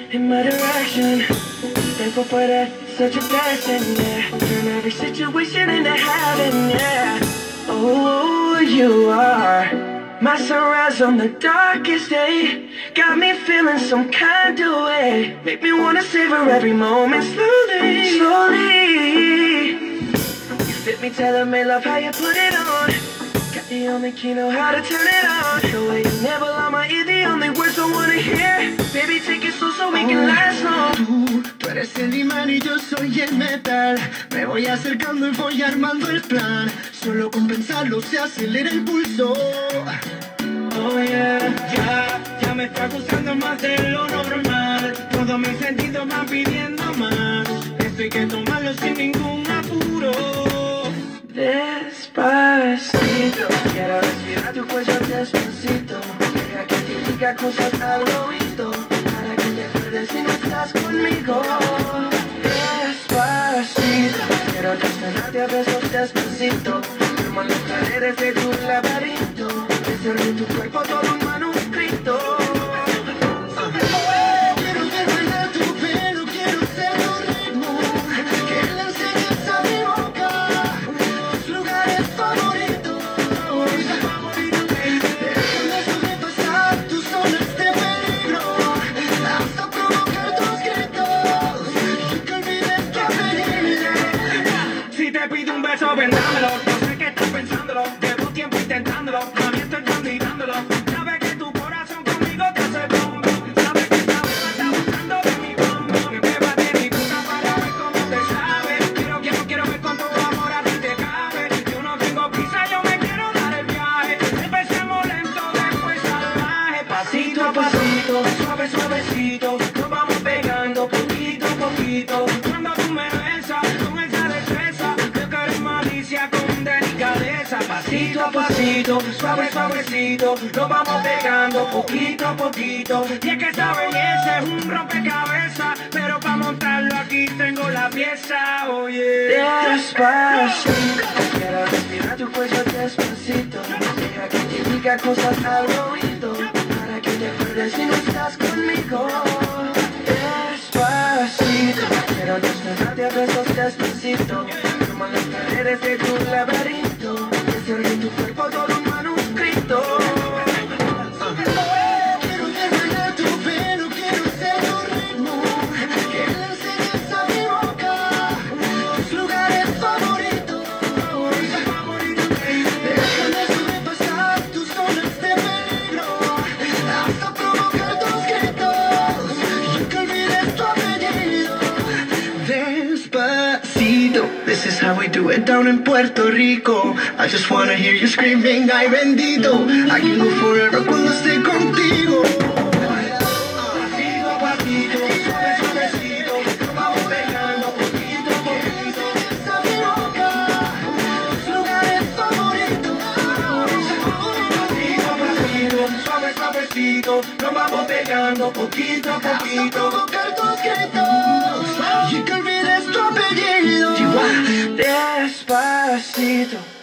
in my direction. Thankful for that, such a blessing, yeah. Turn every situation into heaven, yeah. Oh, you are my sunrise on the darkest day. Got me feeling some kind of way. Make me wanna savor every moment slowly, slowly. You fit me, tailor-made, love how you put it on. Got the only key, know how to turn it on. The way you never lie my ear, the only words I wanna hear. Baby, take it slow so we can last long. Tú eres el imán y yo soy el metal. Me voy acercando y voy armando el plan. Solo con pensarlo se acelera el pulso. Oh yeah, ya me está gustando más de lo normal. Todos mis sentidos van pidiendo más. Esto hay que tomarlo sin ningún apuro. Despacito, quiero respirar tu cuello despacito. Deja que te diga cosas al oído, para que te acuerdes si no estás conmigo. Despacito, quiero desnudarte a besos despacito. Firmo las paredes de tu laberinto, hacer de tu cuerpo todo un manuscrito. Quiero ver bailar tu pelo, quiero ser tu ritmo. Que le enseñes a mi boca tus lugares favoritos. Déjame sobrepasar tus zonas de peligro, hasta provocar tus gritos y que olvides tu apellido. Si te pido un beso, vendámelo. No sé qué estás pensándolo, llevo tiempo intentándolo. A mí estoy candidándolo. Sabes que tu corazón conmigo te hace bombo. Sabes que esta beba está buscando de mi bombo. Me prueba de mi puta para ver cómo te sabe. Quiero ver cuánto amor a ti te cabe. Yo no tengo prisa, yo me quiero dar el viaje. Empecemos lento, después salvaje. Pasito a pasito, suave, suavecito. Nos vamos pegando poquito a poquito. Cuando tú me besas con esa destreza, yo quiero malicia con delicadeza. Pasito a pasito, suave, suavecito. Nos vamos pegando poquito a poquito. Y es que esta belleza es un rompecabezas, pero para montarlo aquí tengo la pieza, oye. Despacito, quiero respirar tu cuello despacito. Deja que te diga cosas al oído, para que te acuerdes si no estás conmigo. Despacito, quiero desnudarte a besos despacito. Firmo las paredes de tu laberinto, hacer de tu cuerpo todo un manuscrito. Quiero ver bailar tu pelo, quiero ser tu ritmo. Que le enseñes a mi boca tus lugares favoritos. Déjame sobrepasar tus zonas de peligro, hasta provocar tus gritos y que olvides tu apellido. Despacito, this is how we do it down in Puerto Rico. I just wanna hear you screaming, ay bendito. I can go forever cuando esté contigo. Pasito a pasito, suave, suavecito. Nos vamos pegando poquito a poquito. A mi boca tus lugares favoritos. Pasito a pasito, suave, suavecito. Nos vamos pegando poquito a Hasta poquito. provocar tus gritos y que olvides tu apellido. Despacito.